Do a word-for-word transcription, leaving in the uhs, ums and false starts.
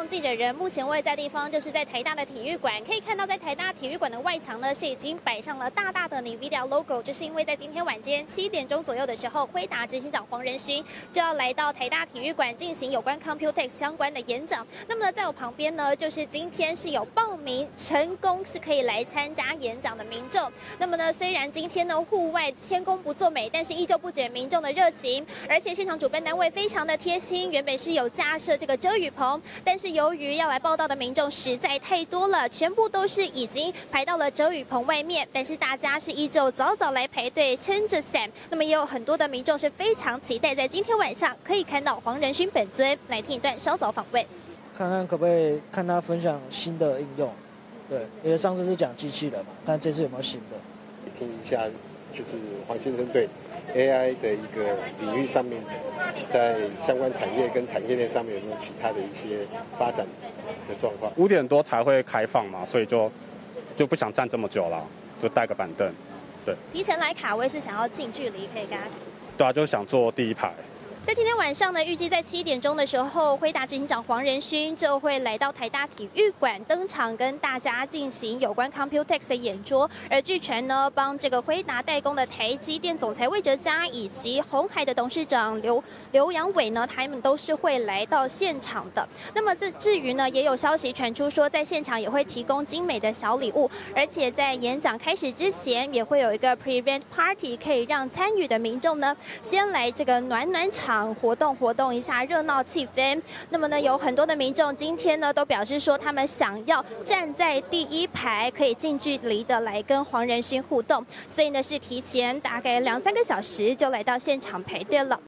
记者人，目前位在地方就是在台大的体育馆，可以看到在台大体育馆的外墙呢是已经摆上了大大的 NVIDIA logo， 这是因为在今天晚间七点钟左右的时候，辉达执行长黄仁勋就要来到台大体育馆进行有关 Computex 相关的演讲。那么呢，在我旁边呢，就是今天是有报名成功是可以来参加演讲的民众。那么呢，虽然今天呢户外天公不作美，但是依旧不减民众的热情，而且现场主办单位非常的贴心，原本是有架设这个遮雨棚，但是由于要来报道的民众实在太多了，全部都是已经排到了遮雨棚外面，但是大家是依旧早早来排队，撑着伞。那么也有很多的民众是非常期待在今天晚上可以看到黄仁勋本尊，来听一段稍早访问， 看看可不可以看他分享新的应用。对，因为上次是讲机器人嘛，看这次有没有新的。 听一下，就是黄先生对 A I 的一个领域上面，在相关产业跟产业链上面有没有其他的一些发展的状况？ 五点多才会开放嘛，所以就就不想站这么久了，就带个板凳。对， 提前来卡位是想要近距离可以跟他。 对啊，就想坐第一排。 在今天晚上呢，预计在七点钟的时候，辉达执行长黄仁勋就会来到台大体育馆登场，跟大家进行有关 Computex 的演说。而据传呢，帮这个辉达代工的台积电总裁魏哲嘉以及鸿海的董事长刘刘扬伟呢，他们都是会来到现场的。那么这至于呢，也有消息传出说，在现场也会提供精美的小礼物，而且在演讲开始之前，也会有一个 Pre-event Party， 可以让参与的民众呢，先来这个暖暖场。活动活动一下热闹气氛。那么呢，有很多的民众今天呢都表示说，他们想要站在第一排，可以近距离的来跟黄仁勋互动，所以呢是提前大概两三个小时就来到现场排队了。